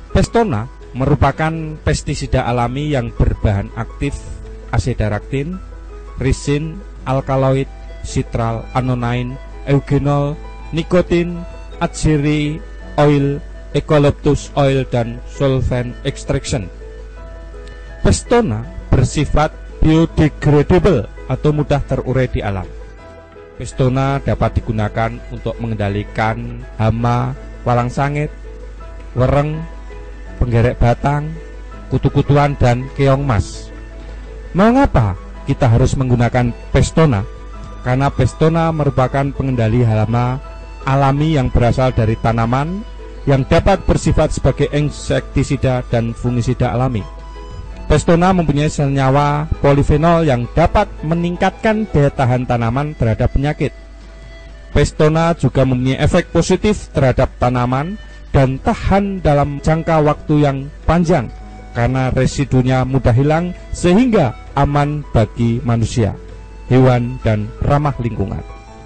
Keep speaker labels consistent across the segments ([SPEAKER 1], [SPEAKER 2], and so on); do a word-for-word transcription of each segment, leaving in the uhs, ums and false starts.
[SPEAKER 1] Pestona merupakan pestisida alami yang berbahan aktif asedaraktin, risin, alkaloid, citral, anonain, eugenol, nikotin, atsiri oil, eucalyptus oil, dan solvent extraction. Pestona bersifat biodegradable atau mudah terurai di alam. Pestona dapat digunakan untuk mengendalikan hama, walang sangit, wereng, penggerek batang, kutu-kutuan, dan keong mas. Mengapa kita harus menggunakan Pestona? Karena Pestona merupakan pengendali hama alami yang berasal dari tanaman yang dapat bersifat sebagai insektisida dan fungisida alami. Pestona mempunyai senyawa polifenol yang dapat meningkatkan daya tahan tanaman terhadap penyakit. Pestona juga mempunyai efek positif terhadap tanaman dan tahan dalam jangka waktu yang panjang karena residunya mudah hilang sehingga aman bagi manusia, hewan, dan ramah lingkungan.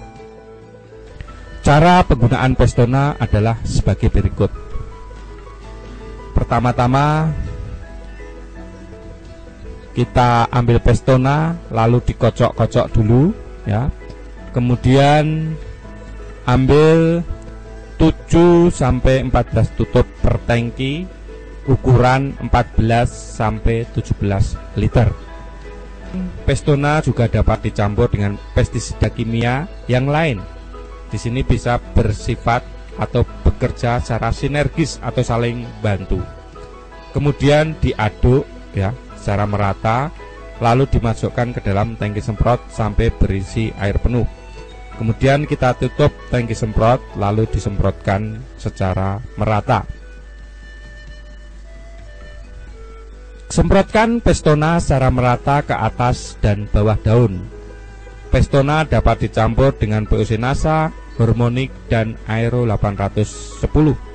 [SPEAKER 1] Cara penggunaan Pestona adalah sebagai berikut. Pertama-tama kita ambil Pestona lalu dikocok-kocok dulu ya. Kemudian ambil tujuh sampai empat belas tutup per tangki ukuran empat belas sampai tujuh belas liter. Pestona juga dapat dicampur dengan pestisida kimia yang lain. Di sini bisa bersifat atau bekerja secara sinergis atau saling bantu. Kemudian diaduk ya secara merata, lalu dimasukkan ke dalam tangki semprot sampai berisi air penuh. Kemudian kita tutup tangki semprot lalu disemprotkan secara merata. Semprotkan Pestona secara merata ke atas dan bawah daun. Pestona dapat dicampur dengan P U C NASA, Hormonik, dan Aero delapan ratus sepuluh.